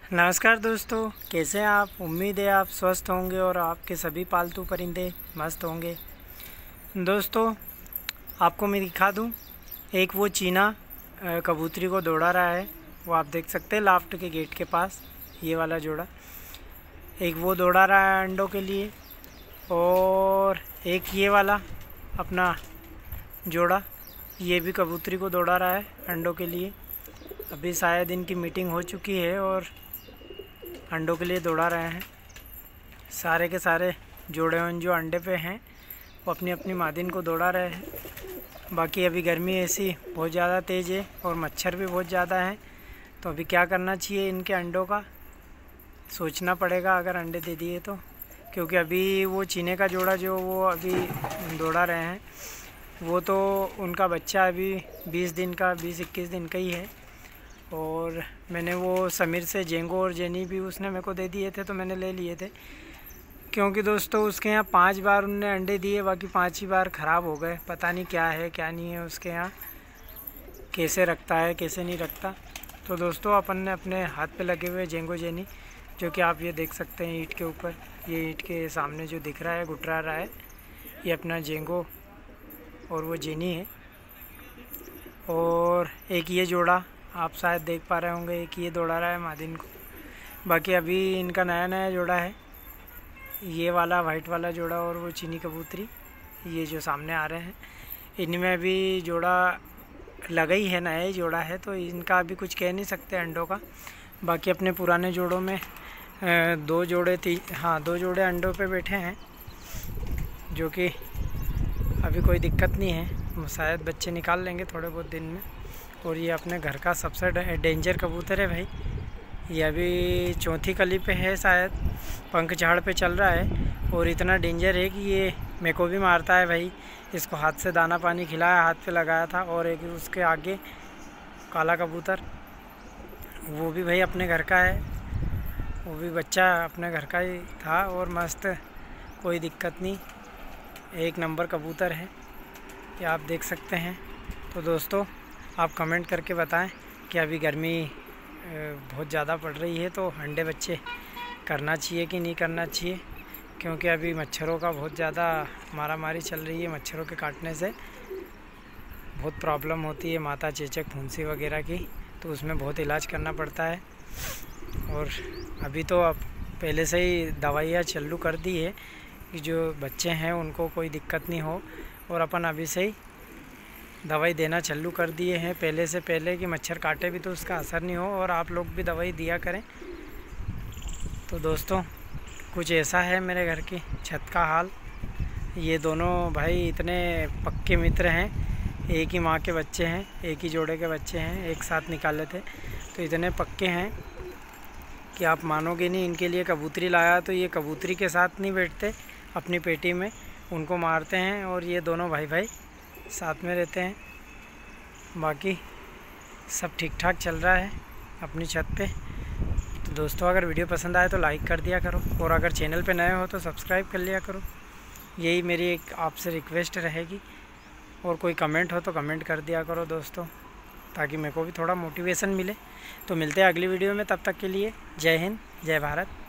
नमस्कार दोस्तों, कैसे हैं आप। उम्मीद है आप स्वस्थ होंगे और आपके सभी पालतू परिंदे मस्त होंगे। दोस्तों, आपको मैं दिखा दूं, एक वो चीना कबूतरी को दौड़ा रहा है। वो आप देख सकते हैं लाफ्ट के गेट के पास, ये वाला जोड़ा। एक वो दौड़ा रहा है अंडों के लिए, और एक ये वाला अपना जोड़ा, ये भी कबूतरी को दौड़ा रहा है अंडों के लिए। अभी शायद इनकी मीटिंग हो चुकी है और अंडों के लिए दौड़ा रहे हैं। सारे के सारे जोड़े उन जो अंडे पे हैं वो अपनी अपनी मादिन को दौड़ा रहे हैं। बाकी अभी गर्मी ऐसी बहुत ज़्यादा तेज़ है और मच्छर भी बहुत ज़्यादा हैं, तो अभी क्या करना चाहिए, इनके अंडों का सोचना पड़ेगा अगर अंडे दे दिए तो। क्योंकि अभी वो चीने का जोड़ा जो वो अभी दौड़ा रहे हैं, वो तो उनका बच्चा अभी 20 दिन का 20-21 दिन का ही है। और मैंने वो समीर से जेंगो और जेनी भी उसने मेरे को दे दिए थे, तो मैंने ले लिए थे। क्योंकि दोस्तों उसके यहाँ 5 बार उनने अंडे दिए, बाकी 5 ही बार ख़राब हो गए। पता नहीं क्या है क्या नहीं है उसके यहाँ, कैसे रखता है कैसे नहीं रखता। तो दोस्तों अपन ने अपने हाथ पे लगे हुए जेंगो जेनी, जो कि आप ये देख सकते हैं ईंट के ऊपर, ये ईंट के सामने जो दिख रहा है गुटरा रहा है, ये अपना जेंगो और वो जेनी है। और एक ये जोड़ा आप शायद देख पा रहे होंगे, एक ये दौड़ा रहा है मादिन को। बाकी अभी इनका नया नया जोड़ा है, ये वाला वाइट वाला जोड़ा और वो चीनी कबूतरी, ये जो सामने आ रहे हैं। इनमें अभी जोड़ा लगा ही है, नया ही जोड़ा है, तो इनका अभी कुछ कह नहीं सकते अंडों का। बाकी अपने पुराने जोड़ों में 2 जोड़े अंडों पे बैठे हैं, जो कि अभी कोई दिक्कत नहीं है, शायद बच्चे निकाल लेंगे थोड़े बहुत दिन में। और ये अपने घर का सबसे डेंजर कबूतर है भाई, ये अभी 4थी कली पे है शायद, पंख झाड़ पे चल रहा है। और इतना डेंजर है कि ये मेरे को भी मारता है भाई। इसको हाथ से दाना पानी खिलाया, हाथ पे लगाया था। और एक उसके आगे काला कबूतर, वो भी भाई अपने घर का है, वो भी बच्चा अपने घर का ही था और मस्त, कोई दिक्कत नहीं, एक नंबर कबूतर है, ये आप देख सकते हैं। तो दोस्तों आप कमेंट करके बताएं कि अभी गर्मी बहुत ज़्यादा पड़ रही है, तो अंडे बच्चे करना चाहिए कि नहीं करना चाहिए। क्योंकि अभी मच्छरों का बहुत ज़्यादा मारामारी चल रही है, मच्छरों के काटने से बहुत प्रॉब्लम होती है, माथा चेचक फुंसी वगैरह की, तो उसमें बहुत इलाज करना पड़ता है। और अभी तो अब पहले से ही दवाइयाँ चालू कर दी है कि जो बच्चे हैं उनको कोई दिक्कत नहीं हो, और अपन अभी से ही दवाई देना चालू कर दिए हैं पहले से पहले, कि मच्छर काटे भी तो उसका असर नहीं हो, और आप लोग भी दवाई दिया करें। तो दोस्तों कुछ ऐसा है मेरे घर की छत का हाल। ये दोनों भाई इतने पक्के मित्र हैं, एक ही माँ के बच्चे हैं, एक ही जोड़े के बच्चे हैं, एक साथ निकाले थे, तो इतने पक्के हैं कि आप मानोगे नहीं। इनके लिए कबूतरी लाया तो ये कबूतरी के साथ नहीं बैठते, अपनी पेटी में उनको मारते हैं, और ये दोनों भाई साथ में रहते हैं। बाकी सब ठीक ठाक चल रहा है अपनी छत पे। तो दोस्तों अगर वीडियो पसंद आए तो लाइक कर दिया करो, और अगर चैनल पे नए हो तो सब्सक्राइब कर लिया करो, यही मेरी एक आपसे रिक्वेस्ट रहेगी। और कोई कमेंट हो तो कमेंट कर दिया करो दोस्तों, ताकि मेरे को भी थोड़ा मोटिवेशन मिले। तो मिलते हैं अगली वीडियो में, तब तक के लिए जय हिंद, जय भारत।